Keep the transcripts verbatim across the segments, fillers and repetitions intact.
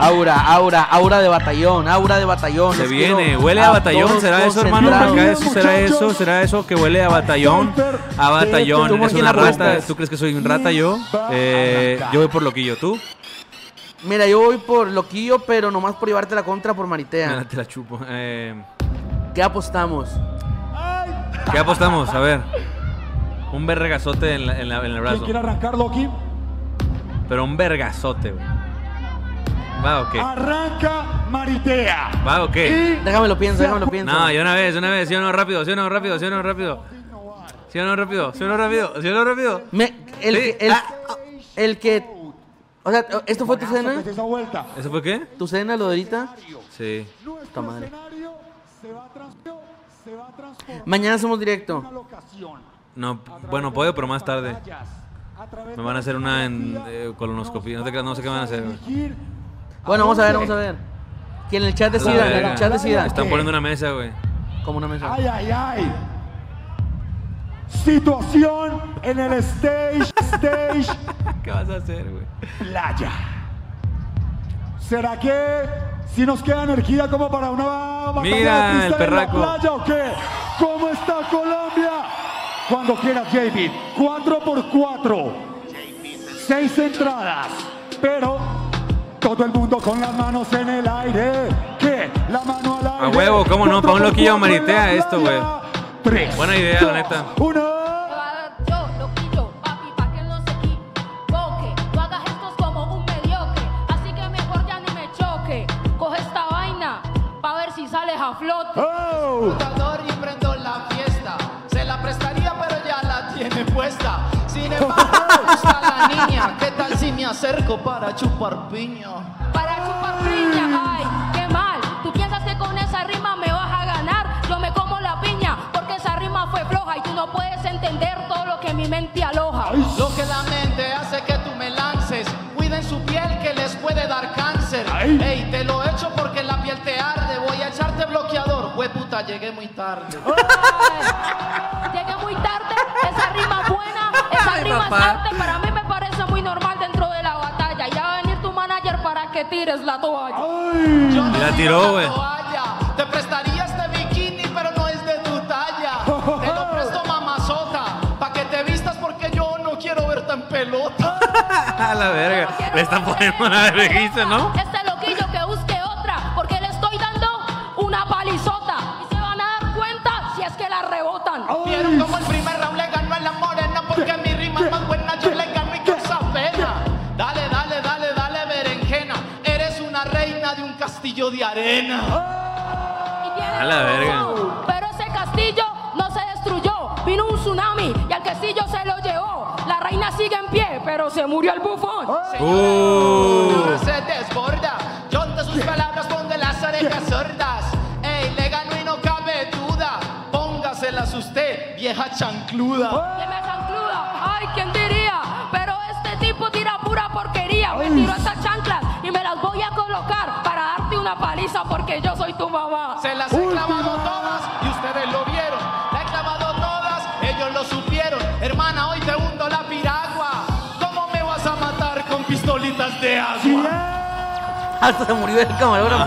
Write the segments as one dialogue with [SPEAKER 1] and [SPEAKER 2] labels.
[SPEAKER 1] Aura, aura, aura de batallón, aura de batallón.
[SPEAKER 2] Se viene, huele a batallón, ¿será eso, hermano? Acá eso, ¿será eso? ¿Será eso que huele a batallón? A batallón, es una rata. ¿Tú crees que soy un rata yo? Eh, yo voy por loquillo, ¿tú?
[SPEAKER 1] Mira, yo voy por loquillo, pero nomás por llevarte la contra por Maritea.
[SPEAKER 2] Mira, te la chupo. Eh,
[SPEAKER 1] ¿Qué apostamos?
[SPEAKER 2] ¿Qué apostamos? A ver. Un vergazote en, la, en, la, en el brazo.
[SPEAKER 3] ¿Quién quiere arrancar, Loki?
[SPEAKER 2] Pero un vergazote, güey. ¿Va o qué?
[SPEAKER 3] Arranca Maritea.
[SPEAKER 2] ¿Va o qué?
[SPEAKER 1] Déjame lo pienso, déjame lo pienso.
[SPEAKER 2] No, yo una vez, una vez, sí o no rápido, sí o no rápido, sí o no rápido. Sí o no rápido, sí o no rápido, sí o no rápido.
[SPEAKER 1] Me, el,
[SPEAKER 2] Sí.
[SPEAKER 1] que, el,
[SPEAKER 2] Ah.
[SPEAKER 1] el que... O sea, ¿esto fue tu cena?
[SPEAKER 3] Esa vuelta.
[SPEAKER 2] ¿Eso fue qué?
[SPEAKER 1] ¿Tu cena, lo de ahorita?
[SPEAKER 2] Sí.
[SPEAKER 1] Puta madre.
[SPEAKER 3] Se va a trans- se va a transformar
[SPEAKER 1] Mañana hacemos directo.
[SPEAKER 3] en una locación.
[SPEAKER 2] No, bueno, puedo, pero más tarde.
[SPEAKER 3] A través
[SPEAKER 2] Me van a hacer una en eh, colonoscopia. No, te creas, no sé qué van a hacer, güey.
[SPEAKER 3] elegir
[SPEAKER 1] Bueno, vamos a ver, vamos a ver. Que en el chat decida, en el chat decida.
[SPEAKER 2] Están poniendo una mesa, güey.
[SPEAKER 1] Como una mesa.
[SPEAKER 3] Ay, ay, ay. Situación en el stage, stage
[SPEAKER 2] ¿Qué vas a hacer, güey?
[SPEAKER 3] playa. ¿Será que si nos queda energía como para una batalla
[SPEAKER 2] Mira,
[SPEAKER 3] de freestyle
[SPEAKER 2] el perraco.
[SPEAKER 3] en la playa o qué? ¿Cómo está Colombia? Cuando quiera, J B. cuatro por cuatro. Seis entradas. Pero todo el mundo con las manos en el aire. ¿Qué? La mano al aire.
[SPEAKER 2] A huevo, ¿cómo no?
[SPEAKER 3] Cuatro
[SPEAKER 2] Pa' un
[SPEAKER 3] por
[SPEAKER 2] loquillo
[SPEAKER 3] cuatro en la
[SPEAKER 2] maritea esto,
[SPEAKER 3] playa.
[SPEAKER 2] güey.
[SPEAKER 3] Tres.
[SPEAKER 2] Buena idea, la
[SPEAKER 3] dos,
[SPEAKER 2] neta.
[SPEAKER 3] Uno.
[SPEAKER 4] Yo, loquillo, papi, pa' que no se equivoque. No hagas gestos como un mediocre. Así que mejor ya ni me choque. Coge esta vaina pa' ver si sales a flote.
[SPEAKER 3] Oh.
[SPEAKER 5] Y prendo la fiesta. Se la prestaría, pero ya la tiene puesta. Sin embargo, me gusta la niña. ¿Qué tal si me acerco para chupar piña?
[SPEAKER 4] Para chupar piña, ay, qué mal. Tú piensas que con esa rima me vas a ganar. Yo me como la piña porque esa rima fue floja y tú no puedes entender todo lo que mi mente aloja.
[SPEAKER 5] Lo que la mente hace que tú me lances. Cuiden su piel que les puede dar cáncer.
[SPEAKER 3] Ay.
[SPEAKER 5] Ey, te lo echo porque la piel te arde. Voy a echarte bloqueador. Hue puta, llegué muy tarde.
[SPEAKER 4] Ay, llegué muy tarde, esa rima buena, esa
[SPEAKER 2] Ay,
[SPEAKER 4] rima
[SPEAKER 2] papá.
[SPEAKER 4] es arte. Para mí me parece muy normal dentro de la batalla. Ya va a venir tu manager para que tires la toalla.
[SPEAKER 5] Yo no
[SPEAKER 2] Y la
[SPEAKER 5] tiro
[SPEAKER 2] tiró, güey.
[SPEAKER 5] toalla. Te prestaría este bikini, pero no es de tu talla. Te lo presto, mamazota, pa' que te vistas porque yo no quiero verte en pelota.
[SPEAKER 2] A la verga. Le están poniendo una vergüenza, ¿no?
[SPEAKER 4] Este loquillo que busque otra, porque le estoy dando una palizota. Y se van a dar cuenta si es que la rebotan.
[SPEAKER 5] Vieron como el primer round le ganó a la morena porque mi rima es más buena, yo le gano y causa pena. Dale, dale, dale, dale, berenjena. Eres una reina de un castillo de arena.
[SPEAKER 4] Y tiene
[SPEAKER 2] A la verga.
[SPEAKER 4] razón, pero ese castillo no se destruyó. Vino un tsunami y al castillo se lo llevó. La reina sigue en pie, pero se murió el bufón.
[SPEAKER 2] Uh.
[SPEAKER 5] Ahora se desborda. Yo de sus palabras pongo las orejas sordas. Ey, le ganó y no cabe duda. Póngaselas usted, vieja chancluda.
[SPEAKER 4] Le me chancluda, ay, ¿quién diría? Pero este tipo tira pura porquería. Me tiro estas chanclas y me las voy a colocar para darte una paliza porque yo soy tu mamá.
[SPEAKER 5] Se las he clavado todas y ustedes lo vieron. La he clavado todas, ellos lo supieron. Hermana, hoy te hundo la piragua. ¿Cómo me vas a matar con pistolitas de agua?
[SPEAKER 1] Hasta se murió el camarógrafo.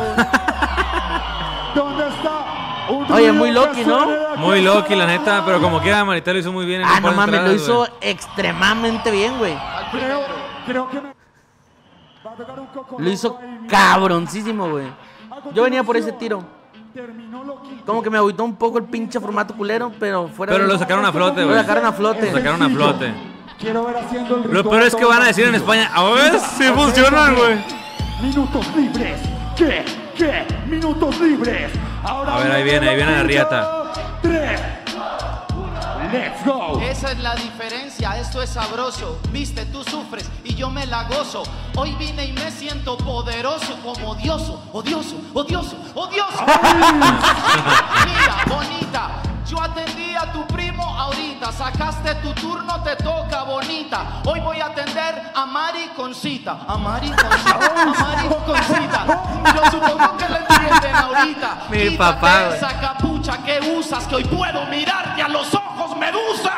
[SPEAKER 3] ¿Dónde está? Un
[SPEAKER 1] Oye,
[SPEAKER 3] ruido
[SPEAKER 1] muy
[SPEAKER 3] que
[SPEAKER 1] Loki, ¿no?
[SPEAKER 3] suene de aquí
[SPEAKER 2] Muy
[SPEAKER 3] hasta
[SPEAKER 2] loqui, la
[SPEAKER 3] abajo.
[SPEAKER 2] neta, pero como quiera, Marita lo hizo muy bien. en
[SPEAKER 1] Ah,
[SPEAKER 2] un par
[SPEAKER 1] no
[SPEAKER 2] de
[SPEAKER 1] mames, lo
[SPEAKER 2] entradas,
[SPEAKER 1] hizo
[SPEAKER 2] güey.
[SPEAKER 1] extremadamente bien, güey.
[SPEAKER 5] Al
[SPEAKER 3] Creo,
[SPEAKER 5] primero.
[SPEAKER 3] creo que me va a tocar un coco.
[SPEAKER 1] Lo hizo cabroncísimo, güey. Yo venía por ese tiro.
[SPEAKER 3] Terminó Loki.
[SPEAKER 1] Como que me agüitó un poco el pinche formato culero, pero fuera
[SPEAKER 2] Pero
[SPEAKER 1] de-
[SPEAKER 2] lo sacaron a flote,
[SPEAKER 1] Lo
[SPEAKER 2] güey.
[SPEAKER 1] sacaron a flote.
[SPEAKER 2] Lo sacaron a flote.
[SPEAKER 3] Quiero ver haciendo el
[SPEAKER 2] Lo
[SPEAKER 3] ritual
[SPEAKER 2] peor es que
[SPEAKER 3] todo
[SPEAKER 2] van a decir en
[SPEAKER 3] vacío.
[SPEAKER 2] España, a ver si funcionan, güey.
[SPEAKER 3] Minutos libres. ¿Qué? ¿Qué? Minutos libres. Ahora
[SPEAKER 2] A ver, ahí viene, ahí viene la riata.
[SPEAKER 3] Tres. Let's go.
[SPEAKER 5] Esa es la diferencia, esto es sabroso. Viste, tú sufres y yo me la gozo. Hoy vine y me siento poderoso, como odioso, odioso, odioso, odioso. Mira, bonita, yo atendí a tu primo ahorita. Sacaste tu turno, te toca, bonita. Hoy voy a atender a Mari con cita. A Mari con cita, a Mari con cita. Yo supongo que lo entienden ahorita.
[SPEAKER 2] Mi
[SPEAKER 5] Quítate
[SPEAKER 2] papá, güey.
[SPEAKER 5] esa capucha que usas, que hoy puedo mirarte a los ojos, medusa.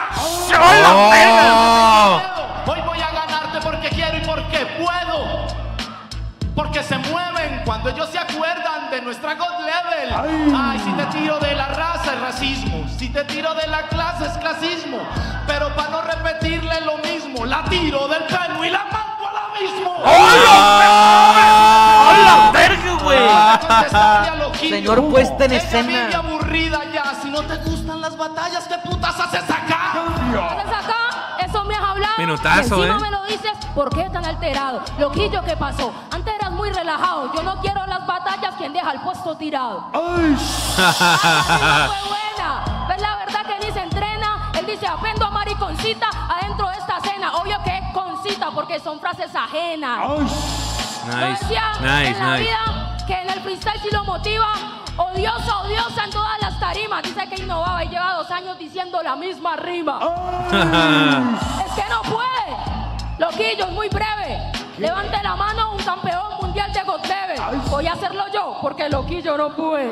[SPEAKER 2] ¡Oh!
[SPEAKER 5] Hoy voy a ganarte porque quiero y porque puedo. Porque se mueve mueven cuando ellos se acuerdan de nuestra God Level. Ay. Ay, si te tiro de la raza es racismo, si te tiro de la clase es clasismo, pero para no repetirle lo mismo, la tiro del pelo y la mando al abismo.
[SPEAKER 1] ¡Hola! ¡Hola, verga, güey! Señor puesta en escena.
[SPEAKER 5] Ella vive aburrida ya, si no te gustan las batallas, ¿qué putas haces acá?
[SPEAKER 4] ¿Qué haces acá? Eso me has hablado.
[SPEAKER 2] Minutazo,
[SPEAKER 4] y encima
[SPEAKER 2] eh.
[SPEAKER 4] me lo dices, ¿por qué tan alterado? Loquillo, ¿qué pasó? Antes eras muy relajado. Yo no quiero las batallas, quien deja el puesto tirado.
[SPEAKER 3] ¡Ay!
[SPEAKER 4] Ah, fue buena. ¿Ves la verdad que ni se entrena? Él dice, aprendo a mariconcita adentro de esta cena. Obvio que es concita porque son frases ajenas.
[SPEAKER 3] ¡Ay!
[SPEAKER 2] Nice,
[SPEAKER 4] decía
[SPEAKER 2] nice,
[SPEAKER 4] en la
[SPEAKER 2] nice.
[SPEAKER 4] vida que en el freestyle sí lo motiva. Odiosa, odiosa en todas las tarimas. Dice que innovaba y lleva dos años diciendo la misma rima. Es que no puede. Loquillo, es muy breve. Levante la mano un campeón mundial de God Level. Voy a hacerlo yo porque Loquillo no puede.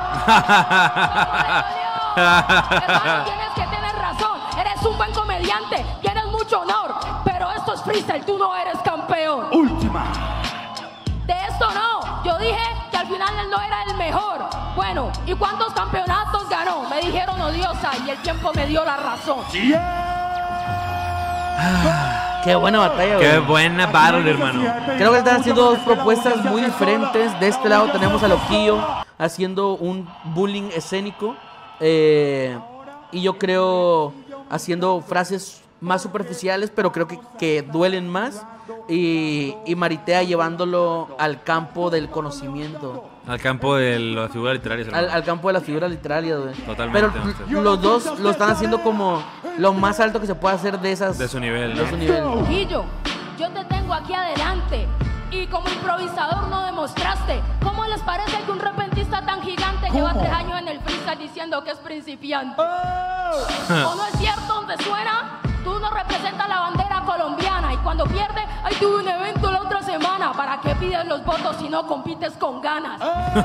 [SPEAKER 4] Hermano, tienes que tener razón. Eres un buen comediante, tienes mucho honor, pero esto es freestyle, tú no eres campeón.
[SPEAKER 3] Última.
[SPEAKER 4] De esto no, yo dije que al final él no era el mejor. Bueno, ¿y cuántos campeonatos ganó? Me dijeron odiosa y el tiempo me dio la razón.
[SPEAKER 1] Qué buena batalla, güey.
[SPEAKER 2] Qué buena battle, hermano.
[SPEAKER 1] Creo que están haciendo dos propuestas muy diferentes. De este lado tenemos a Loquillo haciendo un bullying escénico. Eh, y yo creo haciendo frases más superficiales, pero creo que, que duelen más. Y, y Maritea llevándolo al campo del conocimiento.
[SPEAKER 2] Al campo de la figura literaria.
[SPEAKER 1] Al, al campo de la figura literaria, güey.
[SPEAKER 2] Totalmente.
[SPEAKER 1] Pero los dos lo están haciendo como lo más alto que se puede hacer de esas.
[SPEAKER 2] De su nivel, ¿no?
[SPEAKER 1] De su nivel.
[SPEAKER 4] Guillo, yo te tengo aquí adelante y como improvisador no demostraste. ¿Cómo les parece que un repentista tan gigante lleva tres años en el freestyle diciendo que es principiante? ¿O no es cierto donde suena? Tú no representas la bandera colombiana y cuando pierdes, ay, tuve un evento la otra semana. ¿Para qué pides los votos si no compites con ganas?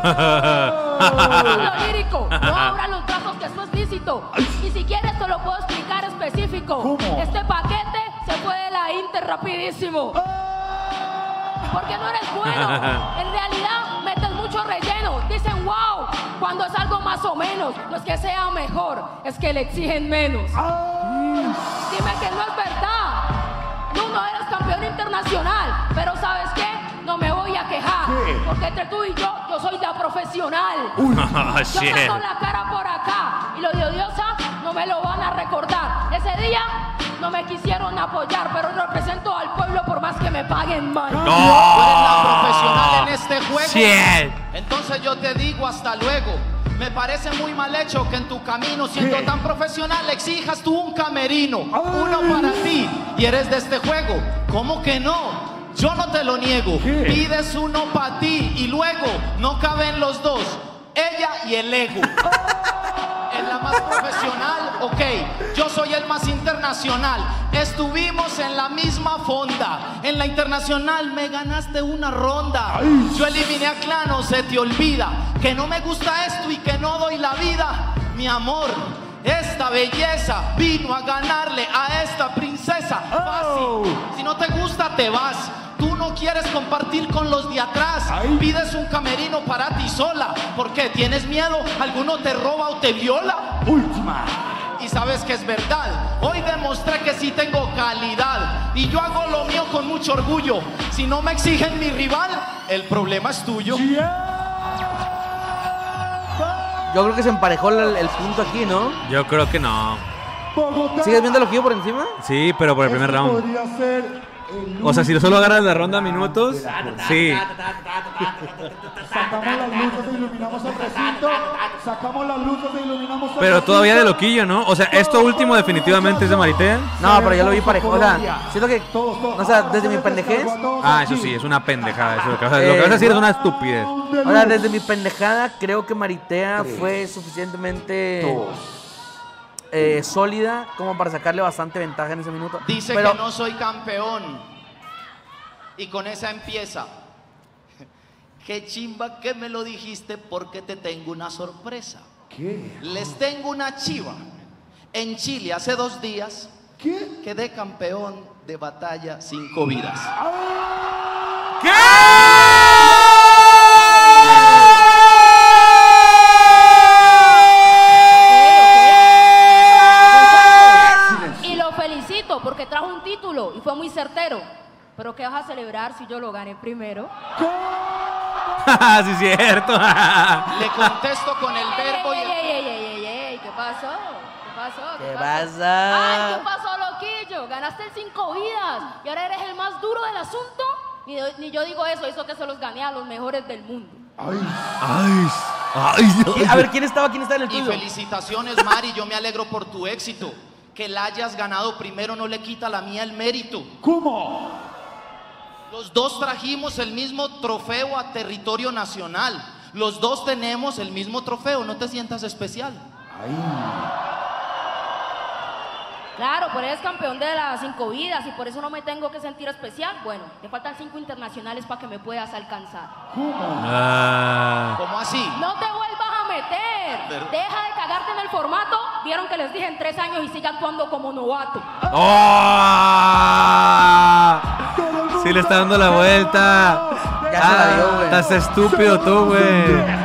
[SPEAKER 4] Lo lírico, no abras los brazos que eso es lícito. Y si quieres te lo puedo explicar específico.
[SPEAKER 3] ¿Cómo?
[SPEAKER 4] Este paquete se fue de la Inter rapidísimo. Porque no eres bueno. En realidad metes mucho relleno. Dicen wow cuando es algo más o menos. No es que sea mejor, es que le exigen menos. Dime que no es verdad. Tú no eres campeón internacional. Pero ¿sabes qué? No me voy a quejar.
[SPEAKER 3] ¿Qué?
[SPEAKER 4] Porque entre tú y yo, yo soy ya profesional.
[SPEAKER 2] Oh,
[SPEAKER 4] Yo
[SPEAKER 2] shit.
[SPEAKER 4] saco la cara por acá. Y lo de odiosa no me lo van a recordar. Ese día no me quisieron apoyar, pero represento al pueblo por más que me paguen mal.
[SPEAKER 5] Tú eres la profesional en este juego.
[SPEAKER 2] Shit.
[SPEAKER 5] Entonces yo te digo hasta luego. Me parece muy mal hecho que en tu camino, siendo
[SPEAKER 3] ¿Qué?
[SPEAKER 5] tan profesional, exijas tú un camerino, uno para ti, y eres de este juego. ¿Cómo que no? Yo no te lo niego.
[SPEAKER 3] ¿Qué?
[SPEAKER 5] Pides uno para ti y luego no caben los dos, ella y el ego. En la más profesional, ok, yo soy el más internacional. Estuvimos en la misma fonda. En la internacional me ganaste una ronda.
[SPEAKER 3] Ay.
[SPEAKER 5] Yo eliminé a Clano, se te olvida que no me gusta esto y que no doy la vida. Mi amor, esta belleza vino a ganarle a esta princesa.
[SPEAKER 3] Oh.
[SPEAKER 5] Fácil, si no te gusta te vas. Tú no quieres compartir con los de atrás.
[SPEAKER 3] Ay.
[SPEAKER 5] Pides un camerino para ti sola. ¿Por qué? ¿Tienes miedo? ¿Alguno te roba o te viola?
[SPEAKER 3] Última.
[SPEAKER 5] Y sabes que es verdad. Hoy demostré que sí tengo calidad. Y yo hago lo mío con mucho orgullo. Si no me exigen mi rival, el problema es tuyo.
[SPEAKER 1] Yo creo que se emparejó el, el punto aquí, ¿no?
[SPEAKER 2] Yo creo que no.
[SPEAKER 3] Bogotá.
[SPEAKER 1] ¿Sigues viendo a Loquillo por encima?
[SPEAKER 2] Sí, pero por el primer
[SPEAKER 3] Este
[SPEAKER 2] round.
[SPEAKER 3] podría ser el
[SPEAKER 2] O sea, si solo agarras la ronda a minutos, sí.
[SPEAKER 3] Sacamos las luces e iluminamos el recinto. Sacamos las luces e iluminamos el
[SPEAKER 2] Pero todavía de
[SPEAKER 3] recinto.
[SPEAKER 2] Loquillo, ¿no? O sea, esto último definitivamente es de Maritea.
[SPEAKER 1] No, pero yo lo vi parejo. O sea, siento que.
[SPEAKER 3] Todos, todos.
[SPEAKER 1] O sea, desde mi pendejez.
[SPEAKER 2] Ah, eso sí, es una pendejada. Eso, lo, que vas a, lo que vas a decir es una estupidez.
[SPEAKER 1] O sea, desde mi pendejada, creo que Maritea fue suficientemente eh, sólida como para sacarle bastante ventaja en ese minuto.
[SPEAKER 5] Dice
[SPEAKER 1] Pero
[SPEAKER 5] que no soy campeón. Y con esa empieza. Qué chimba que me lo dijiste porque te tengo una sorpresa.
[SPEAKER 3] ¿Qué?
[SPEAKER 5] Les tengo una chiva. En Chile hace dos días
[SPEAKER 3] ¿Qué?
[SPEAKER 5] quedé campeón de batalla cinco vidas.
[SPEAKER 2] ¿Qué? Sí, es cierto.
[SPEAKER 5] Le contesto con el verbo y
[SPEAKER 4] Ey,
[SPEAKER 5] el...
[SPEAKER 4] ey, ey, ey, ey, ey, ¿qué pasó? ¿Qué pasó?
[SPEAKER 1] ¿Qué
[SPEAKER 4] pasó?
[SPEAKER 1] pasa?
[SPEAKER 4] Ay, ¿qué pasó, loquillo? Ganaste el cinco vidas y ahora eres el más duro del asunto. Ni, ni yo digo eso, eso que se los gané a los mejores del mundo.
[SPEAKER 2] Ay, ay.
[SPEAKER 1] A ver, ¿quién estaba? ¿Quién está en el
[SPEAKER 5] Y
[SPEAKER 1] tuyo?
[SPEAKER 5] felicitaciones, Mari, yo me alegro por tu éxito. Que la hayas ganado primero no le quita a la mía el mérito.
[SPEAKER 3] ¿Cómo?
[SPEAKER 5] Los dos trajimos el mismo trofeo a territorio nacional. Los dos tenemos el mismo trofeo, no te sientas especial.
[SPEAKER 4] Claro, por eres campeón de las cinco vidas y por eso no me tengo que sentir especial. Bueno, te faltan cinco internacionales para que me puedas alcanzar.
[SPEAKER 2] Ah.
[SPEAKER 5] ¿Cómo así?
[SPEAKER 4] No te vuelvas a meter.
[SPEAKER 5] Pero-
[SPEAKER 4] Deja de cagarte en el formato. Vieron que les dije en tres años y sigue actuando como novato.
[SPEAKER 2] ¡Oh! Sí le está dando la vuelta.
[SPEAKER 1] Ya se la dio, güey.
[SPEAKER 2] Estás estúpido tú, güey.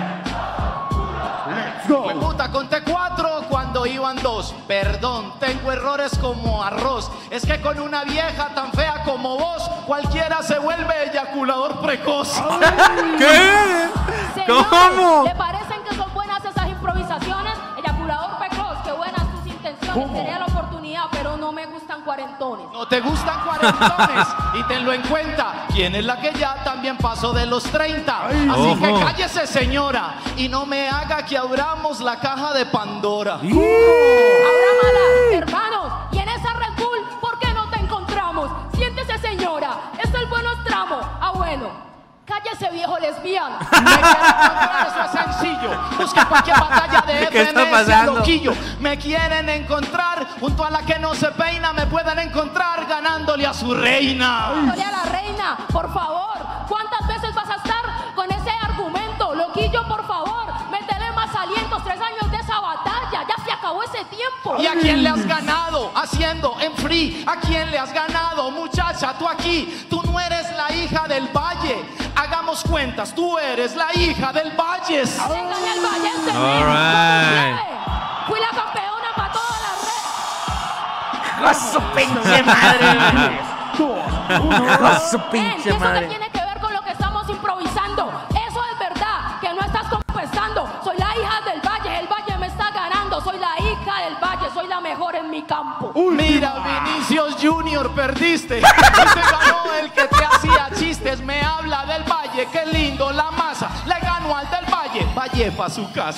[SPEAKER 3] Let's go.
[SPEAKER 5] Fue puta, conté cuatro cuando iban dos. Perdón, tengo errores como arroz. Es que con una vieja tan fea como vos, cualquiera se vuelve eyaculador precoz.
[SPEAKER 2] ¿Qué?
[SPEAKER 4] Señores,
[SPEAKER 2] ¿Cómo?
[SPEAKER 4] ¿le parecen que son buenas esas improvisaciones? Eyaculador precoz, qué buenas tus intenciones.
[SPEAKER 3] ¿Cómo?
[SPEAKER 4] Sería la oportunidad, pero no me gustan cuarentones.
[SPEAKER 5] No te gustan cuarentones y tenlo en cuenta. ¿Quién es la que ya también pasó de los treinta? Así
[SPEAKER 2] Ojo.
[SPEAKER 5] que cállese, señora, y no me haga que abramos la caja de Pandora.
[SPEAKER 4] Ahora mala, hermanos, y en esa Red Bull, ¿por qué no te encontramos? Siéntese, señora, es el buenos tramo. Ah, bueno, cállese, viejo lesbiano.
[SPEAKER 5] Me quieren encontrar, eso es sencillo. Busque cualquier batalla de
[SPEAKER 2] ¿Qué está
[SPEAKER 5] F M S
[SPEAKER 2] pasando?
[SPEAKER 5] loquillo. Me quieren encontrar junto a la que no se peina. Me pueden encontrar ganándole a su reina.
[SPEAKER 4] Dándole a la reina, por favor. ¿Cuántas veces vas a estar con ese argumento? Loquillo, por favor, métele más alientos. Tres años de esa batalla, ya se acabó ese tiempo.
[SPEAKER 5] ¿Y a quién le has ganado? Haciendo en free. ¿A quién le has ganado? Muchacha, tú aquí. Tú no eres la hija del Valle. Hagamos cuentas, tú eres la hija del Valles.
[SPEAKER 4] Venga, en el Valle, este
[SPEAKER 2] All
[SPEAKER 4] mes,
[SPEAKER 2] right.
[SPEAKER 4] fui la campeona para toda la red.
[SPEAKER 1] ¡A su pinche madre!
[SPEAKER 3] Dos,
[SPEAKER 1] ¡A
[SPEAKER 3] uno.
[SPEAKER 1] su
[SPEAKER 4] Ven,
[SPEAKER 1] pinche
[SPEAKER 4] ¿eso qué
[SPEAKER 1] madre!
[SPEAKER 4] tiene que ver con lo que estamos improvisando? Eso es verdad, que no estás confesando. Soy la hija del Valle, el Valle me está ganando. Soy la hija del Valle, soy la mejor en mi campo.
[SPEAKER 5] Mira, Vinicius Junior, perdiste. No te ganó el que te hacía chistes. Me habla del Valle, qué lindo la masa. Le ganó al del Valle, Valle pa' su casa.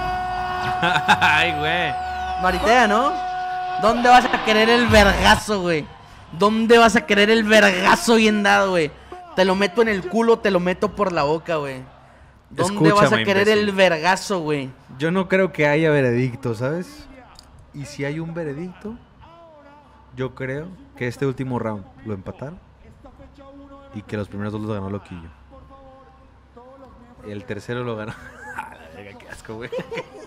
[SPEAKER 2] Ay, güey.
[SPEAKER 1] Maritea, ¿no? ¿Dónde vas a querer el vergazo, güey? ¿Dónde vas a querer el vergazo bien dado, güey? Te lo meto en el culo, te lo meto por la boca, güey. ¿Dónde vas a
[SPEAKER 2] Escúchame,
[SPEAKER 1] querer
[SPEAKER 2] imbécil.
[SPEAKER 1] el vergazo, güey?
[SPEAKER 2] Yo no creo que haya veredicto, ¿sabes? Y si hay un veredicto, yo creo que este último round lo empataron y que los primeros dos los ganó Loquillo. El tercero lo ganó. A la verga, qué asco, güey.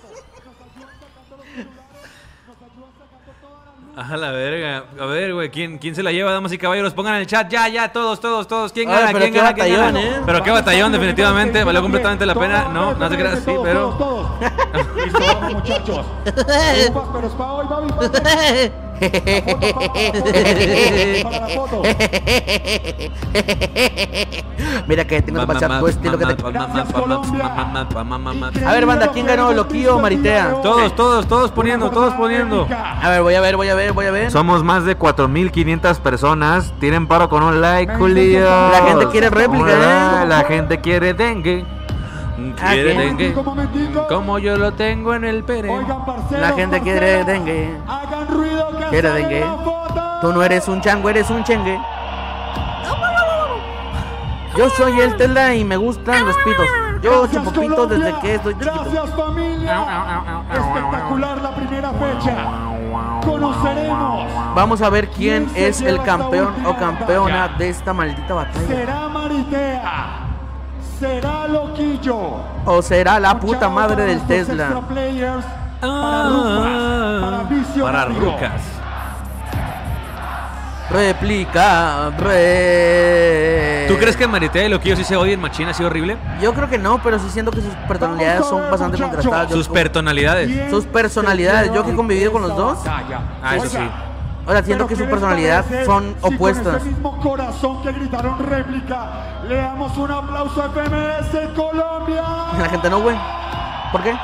[SPEAKER 2] A la verga. A ver, güey, ¿quién, ¿quién se la lleva, damas y caballeros? Pongan en el chat, ya, ya, todos, todos, todos. ¿Quién
[SPEAKER 1] Ay,
[SPEAKER 2] gana?
[SPEAKER 1] pero
[SPEAKER 2] ¿Quién
[SPEAKER 1] qué
[SPEAKER 2] gana? ¿Quién
[SPEAKER 1] batallón,
[SPEAKER 2] gana?
[SPEAKER 1] ¿eh?
[SPEAKER 2] Pero qué batallón, definitivamente. Valió completamente la pena. No, no te creas, sí,
[SPEAKER 3] Todos,
[SPEAKER 2] pero...
[SPEAKER 3] todos, todos. Listo, vamos, muchachos. Ufas, pero es para hoy, Babi, para la foto.
[SPEAKER 1] Mira que tengo que pasar tu estilo que te...
[SPEAKER 3] Gracias, Colombia.
[SPEAKER 1] A ver, banda, ¿quién ganó? ¿Loquillo o Maritea?
[SPEAKER 2] Todos, todos, todos poniendo, todos poniendo.
[SPEAKER 1] A ver, voy a ver, voy a ver, voy a ver.
[SPEAKER 2] Somos más de cuatro mil quinientas personas. Tienen paro con un like, Julio.
[SPEAKER 1] La gente quiere réplica,
[SPEAKER 2] Hola,
[SPEAKER 1] ¿eh?
[SPEAKER 2] La gente quiere dengue.
[SPEAKER 1] Ah,
[SPEAKER 2] Quiere
[SPEAKER 1] ¿qué?
[SPEAKER 2] dengue.
[SPEAKER 3] Momentico, momentico.
[SPEAKER 2] Como yo lo tengo en el pere.
[SPEAKER 3] Oigan, parceros,
[SPEAKER 1] La gente quiere
[SPEAKER 3] parceros,
[SPEAKER 1] dengue.
[SPEAKER 3] Hagan ruido que
[SPEAKER 1] Quiere
[SPEAKER 3] sale
[SPEAKER 1] dengue.
[SPEAKER 3] la foto.
[SPEAKER 1] Tú no eres un chango, eres un chengue. Yo soy el Tesla y me gustan los pitos. Yo
[SPEAKER 3] Gracias,
[SPEAKER 1] chupo pitos
[SPEAKER 3] Colombia.
[SPEAKER 1] desde que estoy chiquito.
[SPEAKER 3] Gracias, familia. Espectacular la primera fecha. Conoceremos.
[SPEAKER 1] Vamos a ver quién es el campeón o campeona de esta maldita batalla.
[SPEAKER 3] ¿Será Maritea? ¿Será Loquillo?
[SPEAKER 1] O será la puta
[SPEAKER 3] Chao
[SPEAKER 1] madre
[SPEAKER 3] para
[SPEAKER 1] del
[SPEAKER 3] nuestros
[SPEAKER 1] Tesla.
[SPEAKER 3] extra players, para Rupas, para
[SPEAKER 2] Para
[SPEAKER 3] Visionario.
[SPEAKER 2] rucas.
[SPEAKER 1] Réplica, re.
[SPEAKER 2] ¿Tú crees que Maritea y Loquillo sí se odian machina, así horrible?
[SPEAKER 1] Yo creo que no, pero sí siento que sus personalidades
[SPEAKER 3] Vamos a
[SPEAKER 1] son
[SPEAKER 3] ver,
[SPEAKER 1] bastante
[SPEAKER 3] muchachos.
[SPEAKER 1] contrastadas. Yo-
[SPEAKER 2] Sus personalidades.
[SPEAKER 3] ¿Quién
[SPEAKER 1] Sus personalidades,
[SPEAKER 3] se
[SPEAKER 1] yo que he
[SPEAKER 3] lleva
[SPEAKER 1] convivido con los dos.
[SPEAKER 3] esta batalla?
[SPEAKER 2] Ah, eso sí.
[SPEAKER 3] Oiga,
[SPEAKER 1] Ahora siento que su personalidad son
[SPEAKER 3] si
[SPEAKER 1] opuestas.
[SPEAKER 3] Con ese mismo corazón que gritaron réplica, le damos un aplauso a F M S Colombia.
[SPEAKER 1] La gente no, güey. ¿Por qué?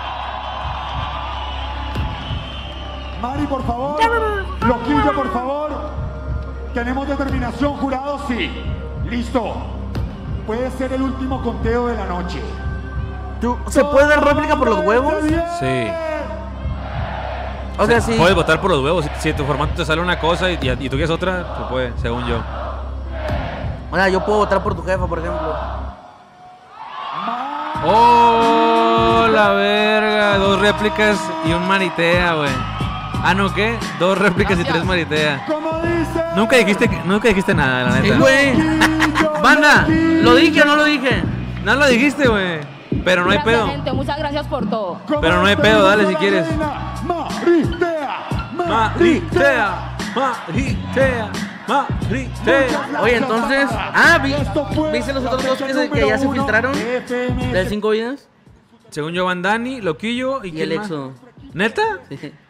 [SPEAKER 3] Mari, por favor. Loquillo, por favor. ¿Tenemos determinación, jurado? Sí. Listo. Puede ser el último conteo de la noche.
[SPEAKER 1] ¿Tú, ¿Se puede dar réplica por los huevos?
[SPEAKER 2] Sí.
[SPEAKER 1] O sea, sí.
[SPEAKER 2] Puedes votar por los huevos. Si, si en tu formato te sale una cosa y, y, y tú quieres otra, se puede, según yo.
[SPEAKER 1] O sea, yo puedo votar por tu jefa, por ejemplo.
[SPEAKER 2] ¡Oh, la verga! Dos réplicas y un maritea, güey. Ah, ¿no qué? Dos réplicas Gracias. y tres maritea. Nunca dijiste, nunca dijiste nada, la neta.
[SPEAKER 1] Sí, güey. Banda, ¿lo dije o no lo dije?
[SPEAKER 2] No lo dijiste, güey. Pero no hay
[SPEAKER 4] gracias,
[SPEAKER 2] pedo.
[SPEAKER 4] Gente, muchas gracias por todo.
[SPEAKER 2] Pero no hay pedo, dale si quieres.
[SPEAKER 3] Maritea,
[SPEAKER 2] Maritea, Maritea, Maritea.
[SPEAKER 1] Oye, entonces. Ah, vi, ¿viste los otros dos que, que ya se filtraron? ¿De cinco vidas?
[SPEAKER 2] Según yo van Dani, Loquillo y,
[SPEAKER 1] y el
[SPEAKER 2] ¿quién
[SPEAKER 1] Exo.
[SPEAKER 2] ¿Neta?
[SPEAKER 1] Sí.